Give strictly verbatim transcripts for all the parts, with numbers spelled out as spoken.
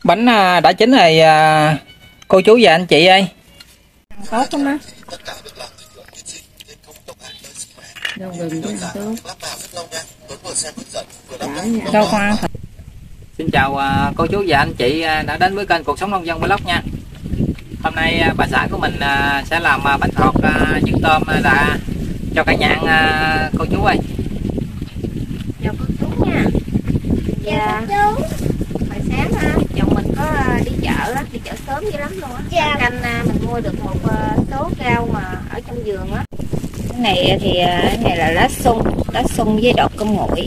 Bánh đã chín rồi cô chú và anh chị ơi. Tốt lắm á. Rau gừng với tốt. Rau khoan. Xin chào cô chú và anh chị đã đến với kênh Cuộc Sống Nông Dân Vlog nha. Hôm nay bà xã của mình sẽ làm bánh khọt trứng tôm là cho cả nhà ăn cô chú ơi. Chào cô chú nha. Dạ. Chú. Hồi sáng chồng mình có đi chợ á, đi chợ sớm dữ lắm luôn á. Dạ. Canh mình mua được một số rau mà ở trong vườn á. Cái này thì cái này là lá sung, lá sung với đọt cơm nguội.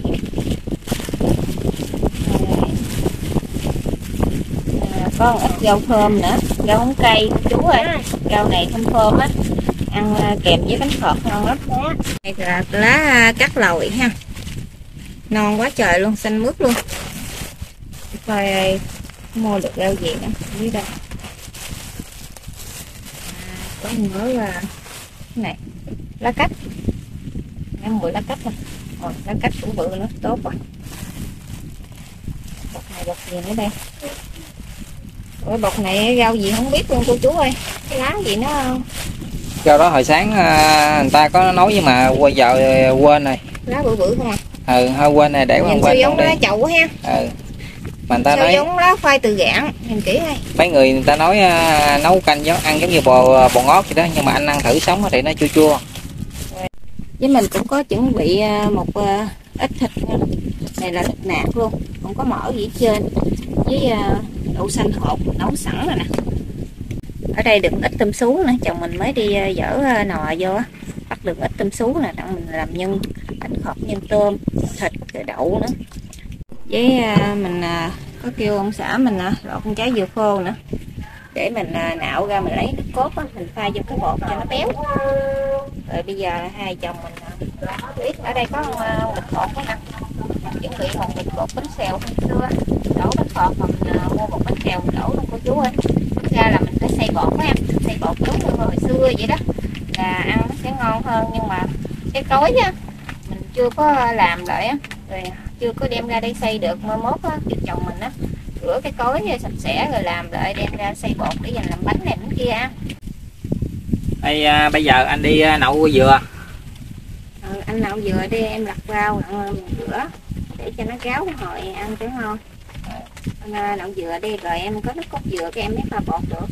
Có một ít rau thơm nữa, rau húng cây chú ơi. Rau này thơm thơm á, ăn kèm với bánh khọt ngon lắm. Đây là lá cắt lòi ha, non quá trời luôn, xanh mướt luôn. Coi mua được rau gì nữa dưới đây. À, có nữa là cái này lá cách, ăn mùi lá cách nè. Rồi lá cách cũng bự nữa, tốt rồi. Bọc này bọc gì nữa đây? Ủa, bọc này rau gì không biết luôn cô chú ơi. Cái lá gì nó rau đó hồi sáng người ta có nói nhưng mà bây giờ quên rồi. Lá bự bự không à? Ừ, hơi quên này để nhìn quên giống lá chậu ha. Ừ. Mà người ta sao nói giống lá khoai từ rạng, nhìn kỹ đây. Mấy người người ta nói uh, nấu canh giống ăn giống như bò bò ngót vậy đó, nhưng mà anh ăn thử sống thì nó chua chua. Với mình cũng có chuẩn bị một uh, ít thịt nha. Này là thịt nạc luôn, không có mỡ gì hết trên. Với uh, đậu xanh hột nấu sẵn rồi nè. Ở đây đựng ít tôm sú nữa, chồng mình mới đi uh, dỡ uh, nò vô á, bắt được ít tôm sú nè, đặng mình làm nhân bánh khọt nhân tôm, thịt rồi đậu nữa. Với uh, mình uh, có kêu ông xã mình uh, lột con trái dừa khô nữa để mình uh, nạo ra, mình lấy nước cốt á, mình pha vô cái bột cho nó béo. Rồi bây giờ hai chồng mình uh, biết ở đây có uh, bịch bột đó nè, chuẩn bị một bịch bột bánh xèo hôm xưa đổ bánh khọt, mà mình uh, mua một bánh xèo đổ luôn cô chú ơi. Thực ra là mình phải xay bột á em, xay bột giống như hồi xưa vậy đó là ăn nó sẽ ngon hơn, nhưng mà cái cối á mình chưa có làm lại á, rồi chưa có đem ra đây xay được. Mai mốt á kêu chồng mình á rửa cái cối sạch sẽ rồi làm lại đem ra xay bột để dành làm bánh này bánh kia ăn. Đây, à, bây giờ anh đi à, nấu dừa. Ừ, anh nấu dừa đi, em lặt rau rửa để cho nó ráo hồi ăn cho ngon. Anh nấu dừa đi rồi em có nước cốt dừa cái em mới pha bột được.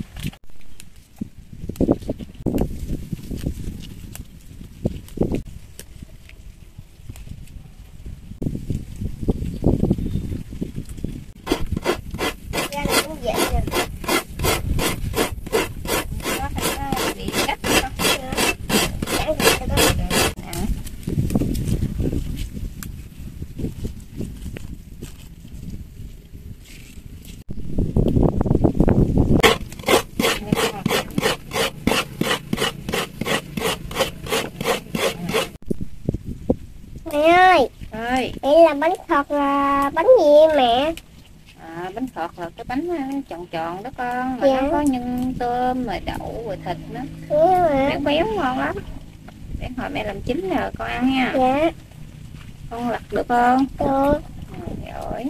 Mẹ ơi, ơi, đây là bánh khọt là bánh gì mẹ? À, bánh khọt là cái bánh tròn tròn đó con, mà dạ. Nó có nhân tôm rồi đậu rồi thịt nữa, dạ, béo béo ngon lắm. Để hồi mẹ làm chín rồi con ăn nha. Dạ. Con lặt được không? Được. Ừ, rồi.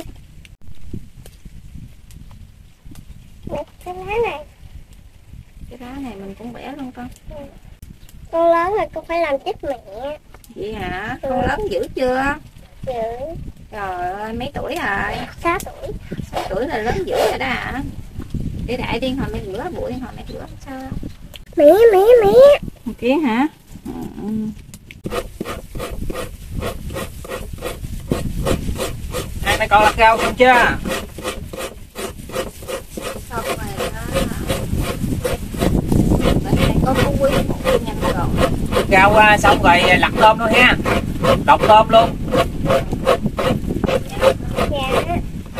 Cái lá này. Cái lá này mình cũng bẻ luôn con. Ừ. Con lớn rồi con phải làm giúp mẹ. Vậy hả? Ừ. Con lớn dữ chưa? Dữ. Trời ơi, mấy tuổi rồi? sáu tuổi. sáu tuổi là lớn dữ rồi đó hả? Để đại đi hồi mẹ rửa, bụi hồi mẹ rửa sao? Mẹ, mẹ, mẹ. Một ký hả? Ừ. Hai mẹ con lặt rau xong chưa? Xong rồi đó. Bên đây có củ quý một cái nhanh rồi. Rau uh, xong rồi lặt tôm luôn ha, độc tôm luôn. Dạ.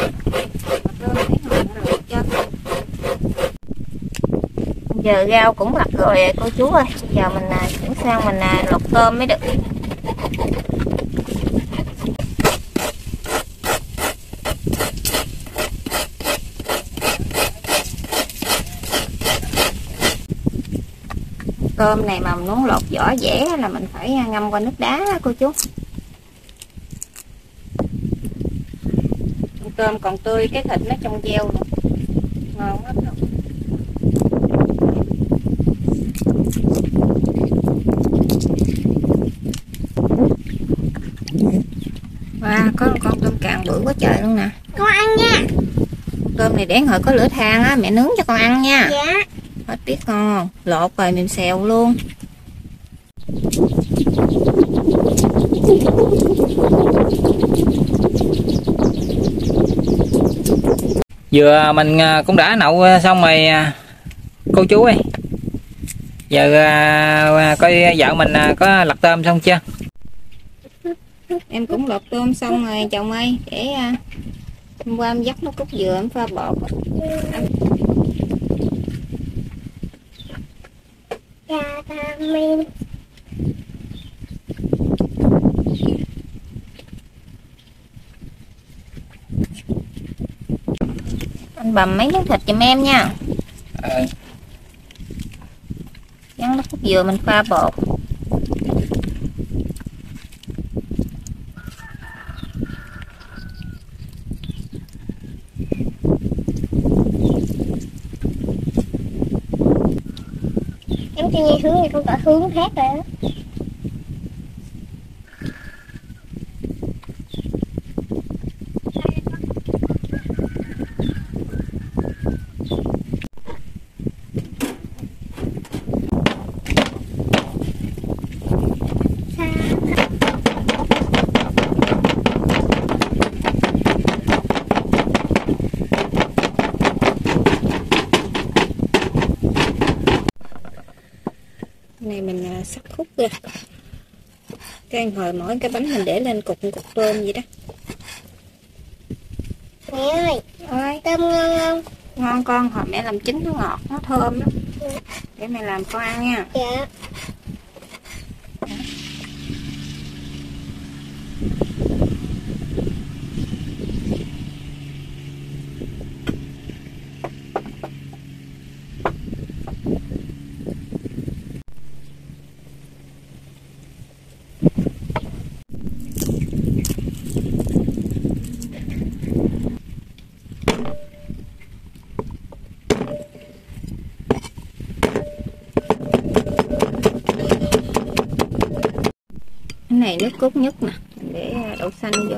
Giờ rau cũng lặt rồi cô chú ơi, giờ mình chuyển sang mình lột tôm mới được. Tôm này mà mình muốn lột vỏ dẻ là mình phải ngâm qua nước đá cô chú. Tôm còn tươi, cái thịt nó trong veo nữa. ngon lắm luôn. Wow, có một con tôm càng bự quá trời luôn nè. Con ăn nha. Tôm này để hồi có lửa than á, mẹ nướng cho con ăn nha. Dạ. Hết biết ngon, lột rồi mềm xèo luôn. Vừa mình cũng đã nấu xong rồi cô chú ơi. Giờ coi vợ mình có lặt tôm xong chưa? Em cũng lột tôm xong rồi chồng ơi, để hôm qua em dắt nó cút dừa em pha bột. Vitamin. Anh bầm mấy miếng thịt giùm em nha. Ừ. Dắt nó cút dừa mình pha bột. Em cho nghe hướng này con có hướng khác rồi đó. Này mình sắc khúc ra. Cái hồi mỗi cái bánh mình để lên cục cục tôm vậy đó. Mẹ ơi, Ôi, tôm ngon không? ngon con, hồi mẹ làm chín nó ngọt, nó thơm lắm. Để mẹ làm con ăn nha. Dạ. Cái này nước cốt nhất nè, để đậu xanh vô.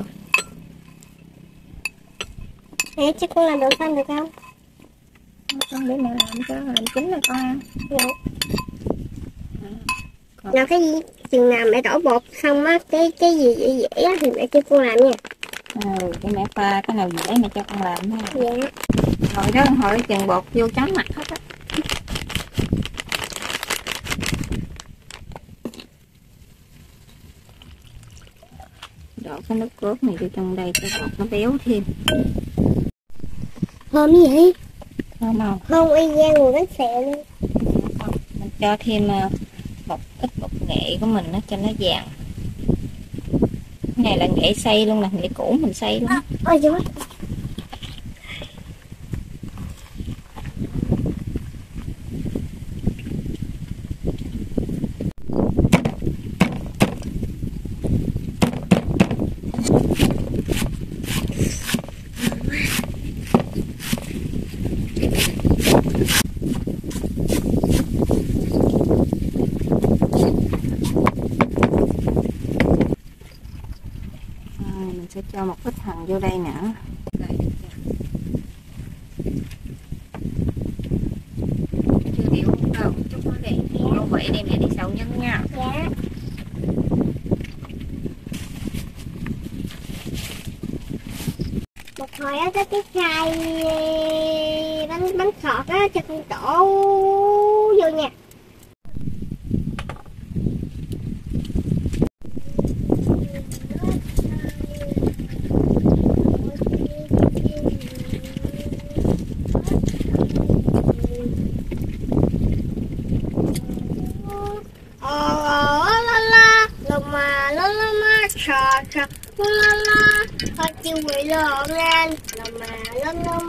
Mẹ chắc con làm đậu xanh được không? Con để mẹ làm cho làm chín là con ăn. Dạ. Làm cái gì? Chừng nào mẹ đổ bột xong á, cái cái gì dễ dễ á thì mẹ cho con làm nha. Ừ, để mẹ pha cái nào dễ mẹ cho con làm nha. Dạ. Hồi đó hồi chừng bột vô chấm mặt hết á. Đổ cái nước cốt này vô trong đây cho bột nó béo thêm. Thơm gì vậy? Thơm không? Không y gan mùi bánh xèo luôn. Mình cho thêm một ít bột nghệ của mình nó cho nó vàng. Cái này là nghệ xay luôn nè, nghệ cũ mình xay luôn. Ôi trời. Mình sẽ cho một ít hành vô đây nữa. Chưa đều không đâu, chút nó đi. Không vậy đi mẹ đi xào nhân nha. Dạ. Một hồi á cái cái chai bánh bánh khọt á cho con đổ vô nha. Trà trà la la, họ chiều quỷ lộn lên, là mà lông lông.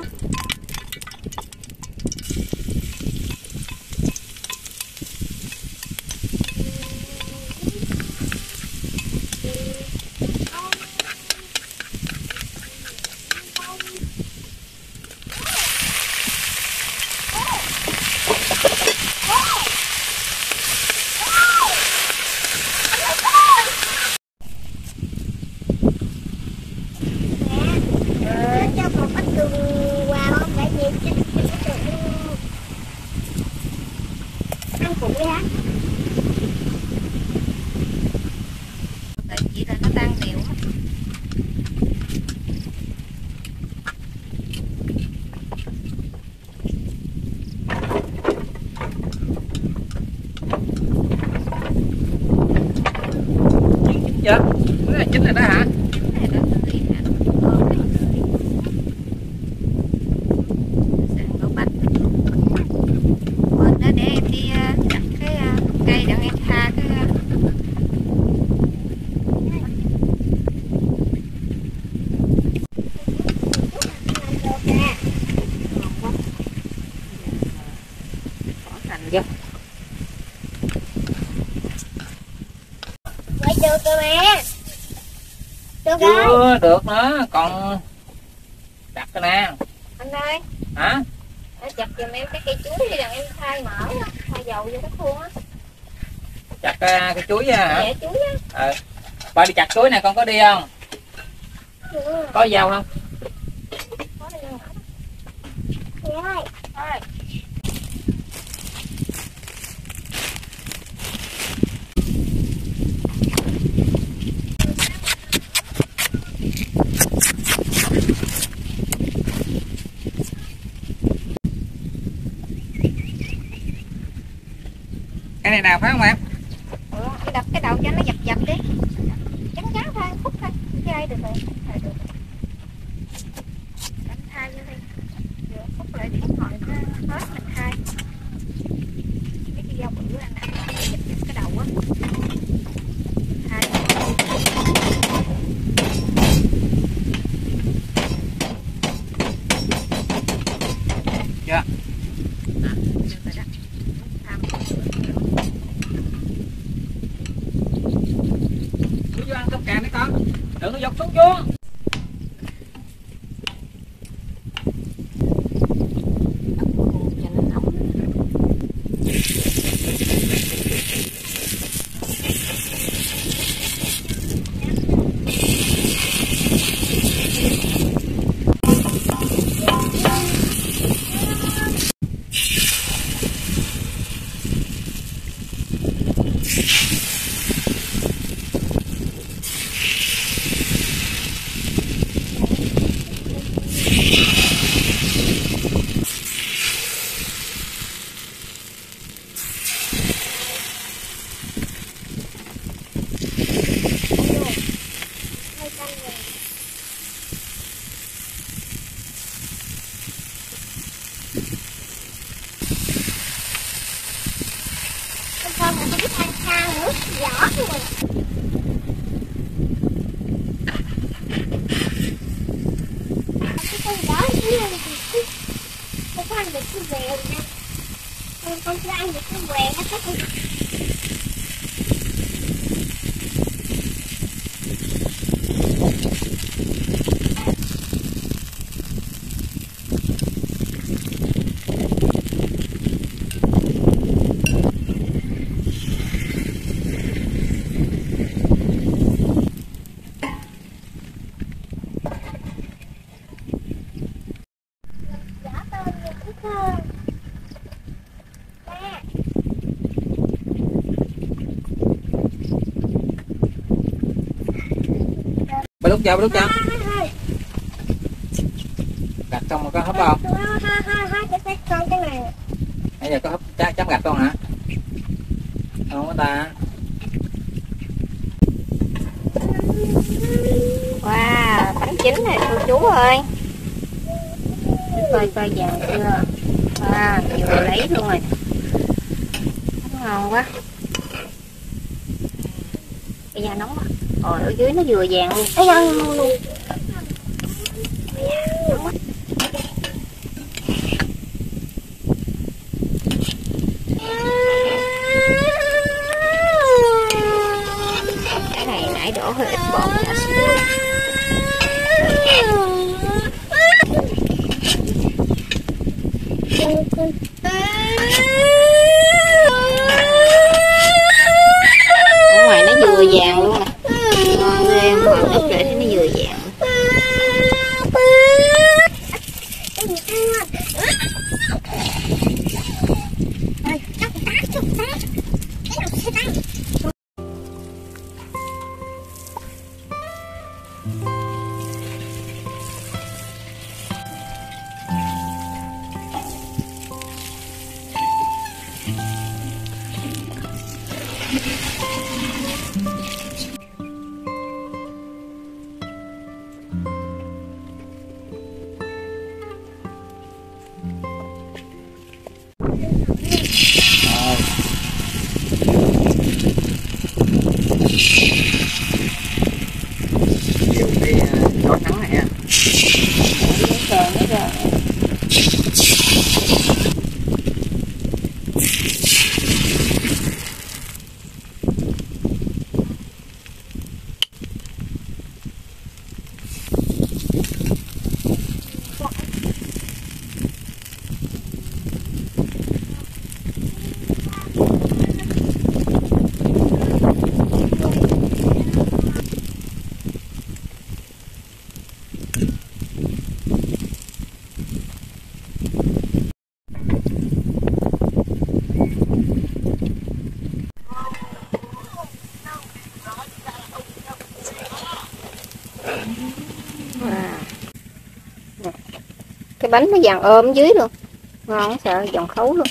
vô. Quay được rồi mẹ. Được rồi. Chưa được nữa, còn chặt cái nè. Anh ơi. Hả? Chặt giùm em cái cây chuối đi, đằng em thay mỡ, thay dầu vô cái khuôn á. Chặt cái, cái chuối hả? Dạ chuối á. Ờ. Ba đi chặt chuối nè, con có đi không? Ừ. Có dao không? Có đi không? Dạ ơi. Thôi. Cái này nào phải không em? Ừ, anh đập cái đầu cho nó dập dập đi. Chắn chắn thôi, khúc thôi. Dây được rồi. Rồi được. Đánh thay vô đi. Rồi khúc lại để hồi nó hết mình thay. Cái cái dao bự anh nè, dập dập cái đầu á. Thay. Dạ. Được rồi đó. Tham. Vô ăn cơm càng đi con, đừng có dọc xuống xuống. Cho nó nóng. Hai trăm rồi. Con con mà không biết ăn sao nữa, giỏ rồi. Cái con giỏ chứ là gì? Con có ăn được cái vẹo nha. Con con chưa ăn được cái vẹo nó có con. Giỏ tôm nhiều cũng thơm. Ba. Ba lúc vô, ba lúc vô. Hai. Gạch xong rồi có hấp không? Hai hai hai hai cái cái con cái này. Bây giờ có hấp chấm, chấm gạch không hả? Không có ta. Wow, bánh chín này cô chú ơi. Coi coi vàng chưa. Wow, vừa lấy luôn rồi. Bánh ngon quá. Cái da nóng quá. Rồi ở dưới nó vừa vàng luôn. Ây da, luôn. Nóng quá. Cái này nãy đổ hơi ít bột đã xuống. Ở ngoài nó vừa vàng luôn nè. Ngon ghê, hoàng ướp lại thì nó vừa vàng. Chiều cái chói nắng này ha. Nó rồi, nó rồi. Cái bánh nó vàng ôm dưới luôn, ngon sợ giòn khấu luôn.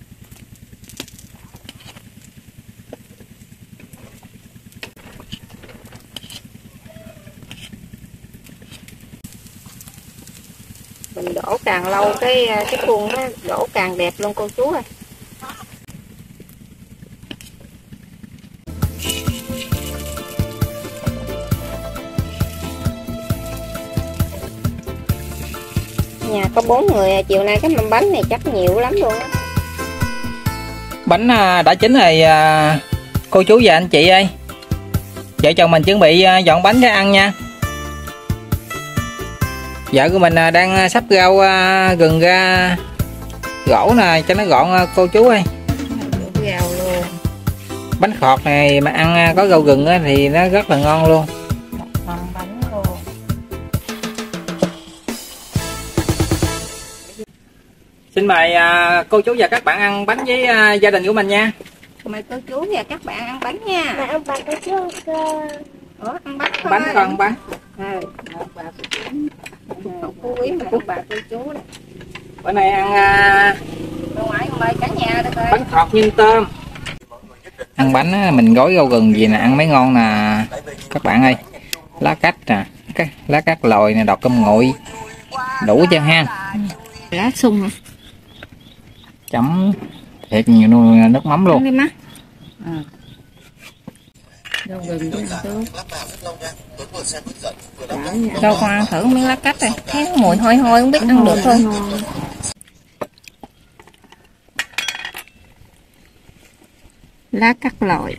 Mình đổ càng lâu cái cái khuôn nó đổ càng đẹp luôn cô chú ơi. Nhà có bốn người, chiều nay cái mâm bánh này chắc nhiều lắm luôn á. Bánh đã chín rồi cô chú và anh chị ơi. Vợ chồng mình chuẩn bị dọn bánh để ăn nha. Vợ của mình đang sắp rau gừng ra gỗ nè cho nó gọn cô chú ơi. Rau luôn. Bánh khọt này mà ăn có rau gừng thì nó rất là ngon luôn. Ngon bánh luôn. Xin mời cô chú và các bạn ăn bánh với gia đình của mình nha. Mời cô chú và các bạn ăn bánh nha. Mà ông bà có chưa cơ. Ủa, ăn bánh thôi. Bánh con bánh. Ừ, ông bà cô chú. Không phú quý mà ông bà cô chú đó. Bữa nay ăn Bên ngoài mời cả nhà được rồi. bánh khọt nhân tôm. Ăn bánh mình gói rau gừng gì nè, ăn mới ngon nè các bạn ơi. Lá cách nè, cái lá cát lòi nè, đọt cơm nguội, đủ cho ha. Lá sung hả? Chấm thiệt nhiều nước mắm luôn. Đi má. À. Rau gừng với tốt. Rau con ăn thử miếng lá cách này, thấy mùi hôi hôi không biết ăn được không. Lá cắt lòi.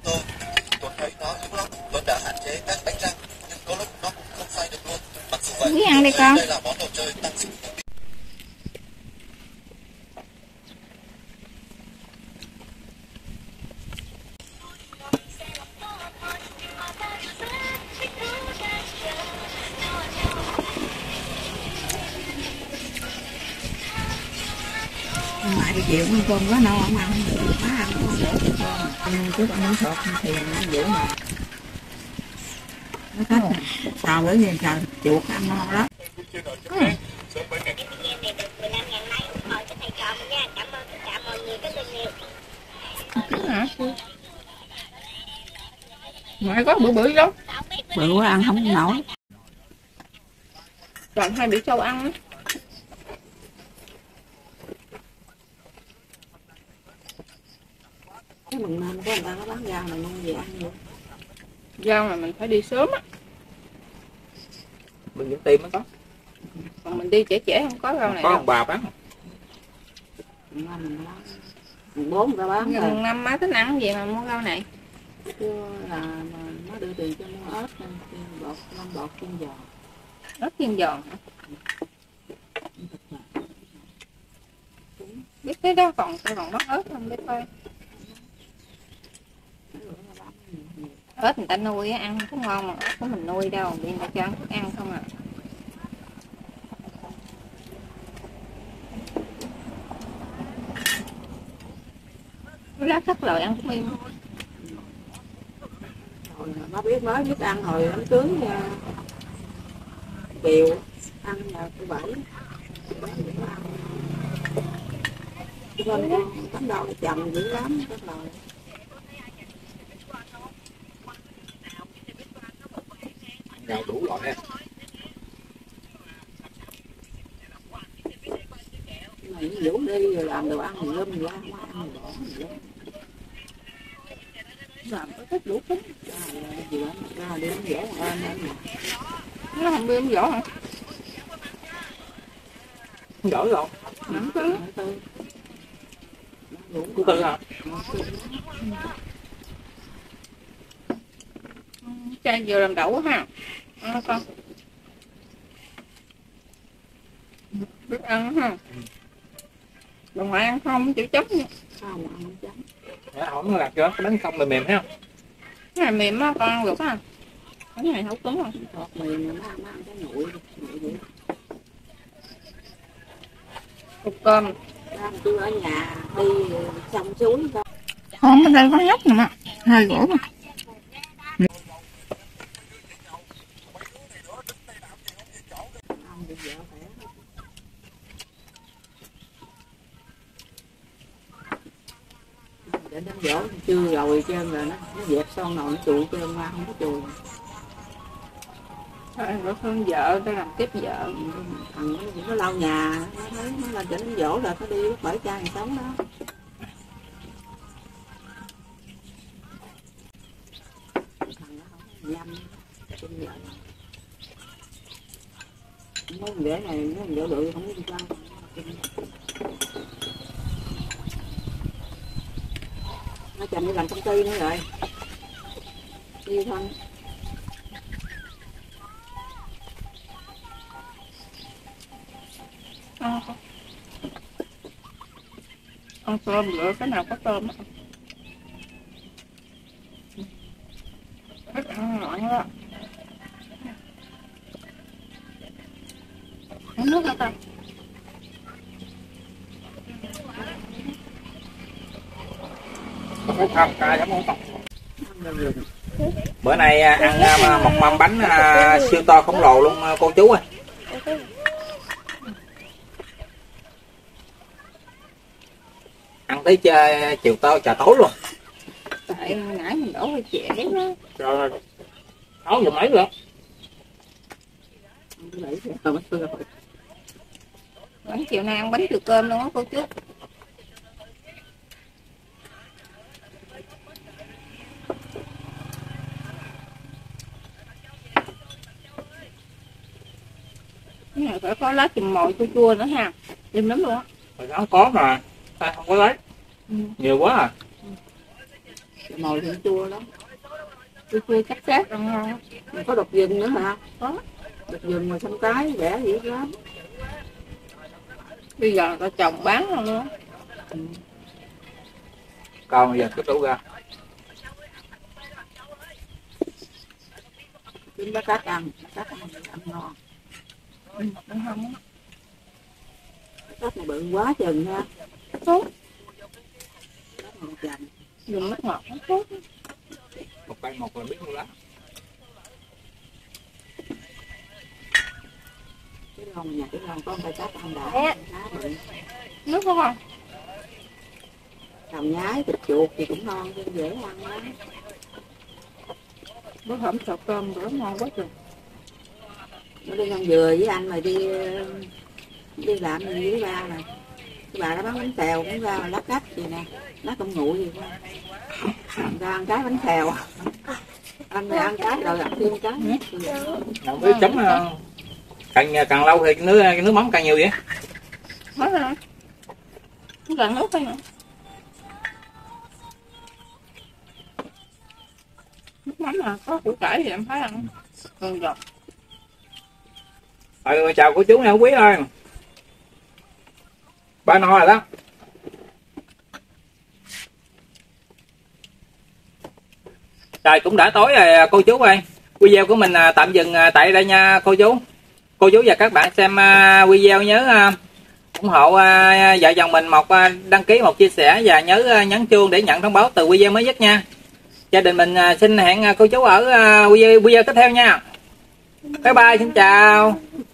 Quý ăn đi con. Ngoại đi chịu con quá no không ăn được, má ăn con để cho con ăn chút ăn sọt thì nó dữ mà nó thích xào nữa gì xào chuột ăn ngon lắm. Ngoại có bự bự lắm. Bự quá ăn không nổi. Chọn hai bị trâu ăn á. Cái mừng năm có người ta nó bán rau này mua về ăn được. Rau mà mình phải đi sớm á. Mình vẫn tìm mới có. Còn mình đi trễ trễ không có rau này Có đâu. ông bà bán. Mừng năm mình bán. Mừng bốn người ta bán rồi. Mùng năm má thích ăn gì mà mua rau này. Chưa là mà nó đưa tiền cho mua ớt nên chiên bột, năm bột chiên giò. Ớt chiên giòn hả? Biết cái đó còn tôi còn bắt ớt không biết coi. Ớt người ta nuôi á, ăn không ngon mà ớt của mình nuôi đâu, người ta cho ăn thức ăn không à. Lá cắt lòi ăn cũng im. Hồi má biết mới biết ăn hồi đám cưới chiều ăn là thứ bảy bên bánh đậu chầm dữ lắm các loại. Rau đủ loại ha. Mày vũ đi rồi làm đồ ăn thì lum ra không ăn thì bỏ thì lum. Làm có thích đủ tính. Gì đó ra đi ăn dỗ mà ăn ăn mà. Nó không biết dỗ hả? Giỏi rồi. Nắm cứ. Cô Tư hả? Chay vừa làm đậu ha. Ăn con. Biết ăn ha. Bà ngoại ăn không chịu chấm nha. Sao mà ăn không chấm. Dạ, không lạc cho cái bánh không mềm mềm thấy không? Cái này mềm á, con ăn được á. Cái này không cứng không? Thọt mềm mà nó ăn, nó ăn cái nguội. Nguội Cục cơm. Đang tôi ở nhà đi sông suối thôi. Không, ở đây có nhóc nè mà. Hai gỗ mà. Ăn được vợ khỏe. để đám dỗ chưa rồi trơn rồi nó nó dẹp son nồi nó chùi trơn qua không có chùi. Thôi bữa con vợ tao làm tiếp vợ. Thằng nó cũng có lau nhà, nó thấy nó lên đám dỗ là nó đi bởi cha hàng sống đó. Thằng nó không nhâm trên vợ. Nó rễ này nó dỗ bự không có đi đâu. Nó chồng đi làm công ty nữa rồi. Đi thôi. Ăn không? Ăn cơm nữa, cái nào có tôm á. Thích ăn ngọt đó. Uống nước hả con? Không, cay lắm không? Bữa nay ăn một mâm bánh siêu to khổng lồ luôn cô chú ơi. Ăn tới chiều tối trà tối luôn. Tại nãy mình đổ hơi trẻ đó. Rồi sáu giờ mấy rồi. Bánh chiều nay ăn bánh từ cơm luôn á cô chú. Cái này phải có lá chùm mồi chua chua nữa ha. Đêm lắm luôn á. Hồi đó có mà, ta không có lấy. Ừ. Nhiều quá à. Mồi thì chua lắm. Chua chua chắc chắc ăn ngon. Mình có độc vừng nữa hả? Có. Độc vừng mà xăm cái rẻ dữ lắm. Bây giờ ta trồng bán luôn luôn. Ừ. Còn bây giờ cứ tủ ra. Kiếm bác cát ăn, cát ăn, ăn ngon. Ừ, ăn không á. Cát này bự quá chừng ha. Tốt. Cát này chành. Dùng nước ngọt nó tốt. Một cây một là biết luôn đó. Cái lon nhà cái lon có một cây cát ăn đã. Nước có không? Hầm nhái, thịt chuột thì cũng ngon, nhưng dễ ăn lắm. Bữa hổm sọt cơm bữa ngon quá trời. Nó đi ăn dừa với anh mà đi đi làm gì với ba nè. Cái bà đó bán bánh xèo cũng ra lát cắt gì nè, lát công nguội gì đó. Ra ăn cái bánh xèo. Anh này ăn cái rồi gặp thêm cái. Không biết chấm càng càng lâu thì nước nước mắm càng nhiều vậy. Hết rồi. Không cần nước thôi nữa. Nước mắm là có củ cải thì em thấy ăn gần giọt. Rồi chào cô chú nha quý ơi. Ba no rồi đó. Trời cũng đã tối rồi cô chú ơi. Video của mình tạm dừng tại đây nha cô chú. Cô chú và các bạn xem video nhớ ủng hộ vợ chồng mình một đăng ký, một chia sẻ và nhớ nhấn chuông để nhận thông báo từ video mới nhất nha. Gia đình mình xin hẹn cô chú ở video, video tiếp theo nha. Bye bye, xin chào.